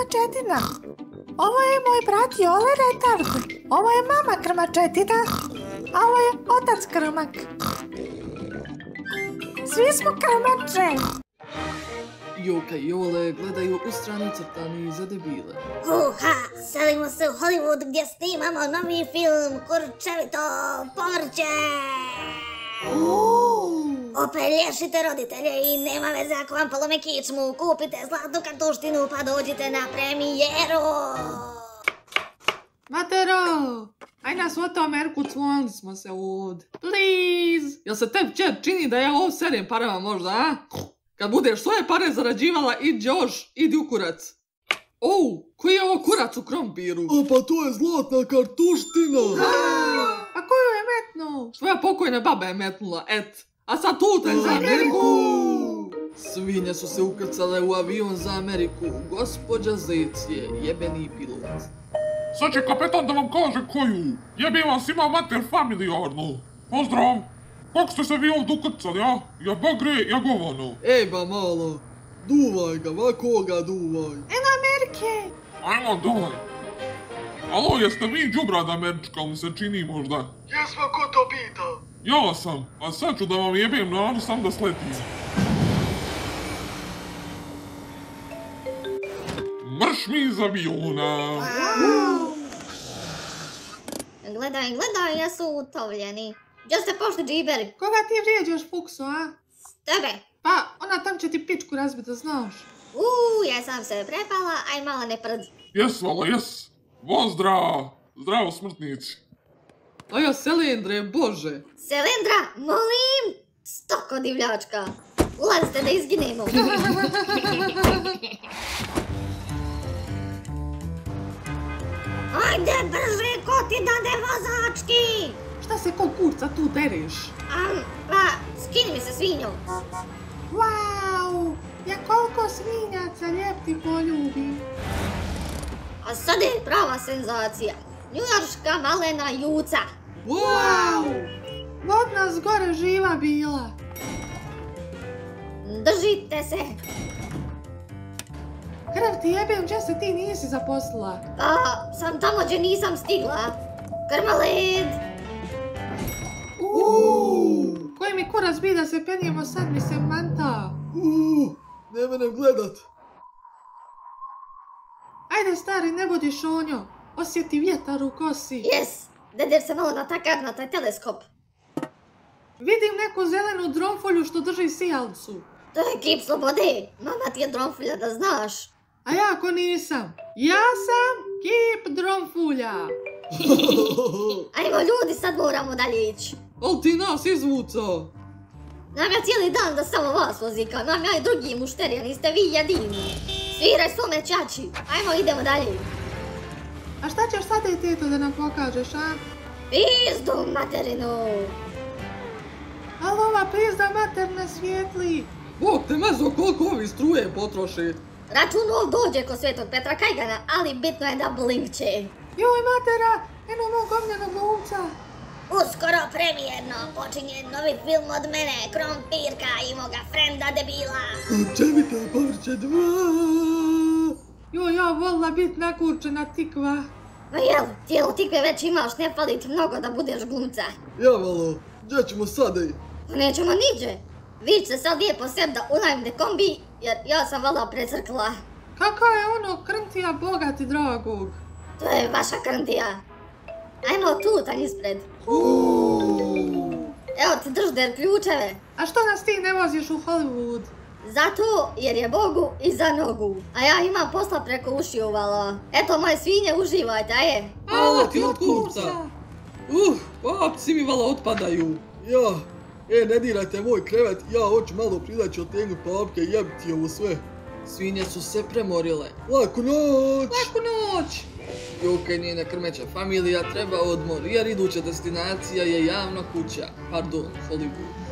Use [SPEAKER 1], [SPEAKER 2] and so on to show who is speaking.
[SPEAKER 1] krmačetina. Ovo je moj brat Jole Retard. Ovo je mama krmačetina. A ovo je otac krmak. Svi smo krmače.
[SPEAKER 2] Joka i Jole gledaju u stranu crtani za debile.
[SPEAKER 3] Selimo se u Hollywood gdje snimamo novi film Kurčevito povrće. Opelješite roditelje i nema veze ako vam polome kičmu. Kupite zlatnu kartuštinu pa dođite na premijeru.
[SPEAKER 2] Matero! Aj nas u Ameriku, cvonili smo se ovdje. Please! Jel se tebi čini da ja ovo serem parama možda, a? Kad budeš svoje pare zarađivala, idi u kurac. Koji je ovo kurac u krompiru?
[SPEAKER 4] Pa to je zlatna kartuština.
[SPEAKER 2] A koju je metnu? Tvoja pokojna baba je metnula, A sad tutaj za Ameriku! Svinje su se ukrcale u avion za Ameriku. Gospođa Zec je jebeni pilot.
[SPEAKER 5] Sad će kapetan da vam kaže koju. Jebim vam svima mater familijarnu. Pozdrav! Kako ste se vi ovdje ukrcali, a? Ja bagre, ja govano.
[SPEAKER 4] Ej ba malo, duvaj ga, koga duvaj.
[SPEAKER 1] Eno Amerike!
[SPEAKER 5] Ajmo, daj. Alo, jeste vi džubrad američka, mi se čini možda?
[SPEAKER 4] Jesmo, ko to pita?
[SPEAKER 5] Ja sam, a sad ću da vam jebim nadu sam da sletim. Mrš mi iz aviona!
[SPEAKER 3] Gledaj, jesu utovljeni. Gdje ste pošli, džiber?
[SPEAKER 1] Koga ti vrijeđaš, Fukso, a?
[SPEAKER 3] Tebe.
[SPEAKER 1] Pa, ona tam će ti pičku razbiti, da znaš.
[SPEAKER 3] Ja sam se prepala, aj malo ne prd.
[SPEAKER 5] Jes, vala, jes. Pozdrav! Zdravo, smrtnici.
[SPEAKER 2] Ajo, Selendre, bože.
[SPEAKER 3] Selendra, molim! Stoko divljačka. Ulazite da izginemo. Ajde brže, ko ti dade vozački?
[SPEAKER 1] Šta se ko kurca tu dereš?
[SPEAKER 3] Pa, skini mi se svinju.
[SPEAKER 1] Wow, ja koliko svinjaca lijep ti poljubim.
[SPEAKER 3] A sad je prava senzacija. Njujorška malena juca.
[SPEAKER 1] Wow, vodna zgore živa bila.
[SPEAKER 3] Držite se.
[SPEAKER 1] Krv ti jebem, gdje se ti nisi zaposlila?
[SPEAKER 3] Pa, sam tamo gdje nisam stigla. Krmaled.
[SPEAKER 1] Koji mi kurac bi da se penjemo, sad mi se manta.
[SPEAKER 4] Ne menem gledat.
[SPEAKER 1] Ajde stari, ne budi šonjo. Osjeti vjetar u kosi.
[SPEAKER 3] Jes, deder se malo natakar na taj teleskop.
[SPEAKER 1] Vidim neku zelenu dronfolju što drži sijalcu.
[SPEAKER 3] To je kip slobode. Mama ti je dronfolja, da znaš.
[SPEAKER 1] A ja ako nisam? Ja sam kip dronfolja.
[SPEAKER 3] Ajmo ljudi, sad moramo dalje ići.
[SPEAKER 2] Al ti nas izvucao.
[SPEAKER 3] Nam ja cijeli dan da samo vas vozika, nam ja i drugi mušterija, niste vi jedini. Sviraj svome čači, ajmo idemo dalje.
[SPEAKER 1] A šta ćeš sada i teto da nam pokažeš, a?
[SPEAKER 3] Pizdu materinu.
[SPEAKER 1] Ali ova pizda materna svijetli.
[SPEAKER 2] Bog te mezo koliko ovi struje potroši.
[SPEAKER 3] Račun ov dođe ko Svetog Petra Kajgana, ali bitno je da blinkće.
[SPEAKER 1] Joj matera, eno mog ognjenog glumca.
[SPEAKER 3] Uskoro premijerno počinje novi film od mene, Krompirka i moga frenda debila.
[SPEAKER 4] Kurčevito povrće 2.
[SPEAKER 1] Joj, ja volila bit nakurčena tikva.
[SPEAKER 3] Ma jel, tijelo tikve već imaš, ne fali ti mnogo da budeš glumca.
[SPEAKER 4] Ja malo, gdje ćemo sada i?
[SPEAKER 3] Pa nećemo niđe. Vi ćete sad lijepo sebi da unajmite kombi, jer ja sam vala precrkla.
[SPEAKER 1] Kaka je ono krntija Boga ti dragog?
[SPEAKER 3] To je vaša krntija. Ajmo tu, tanj ispred. Evo ti držder ključeve.
[SPEAKER 1] A što nas ti ne voziš u Hollywood?
[SPEAKER 3] Zato jer je Bogu iza nogu. A ja imam posla preko ušiju, vala. Eto moje svinje, uživajte, aje.
[SPEAKER 2] Alo ti od kurca. Papci mi vala otpadaju.
[SPEAKER 4] Ja, ne dirajte moj krevet, ja hoću malo pridaći od tegnu papke i jebiti ovo sve.
[SPEAKER 2] Svinje su se premorile.
[SPEAKER 4] Laku noć!
[SPEAKER 2] Laku noć! Joka i njena krmeća familija treba odmor, jer iduća destinacija je javna kuća, pardon, Hollywood.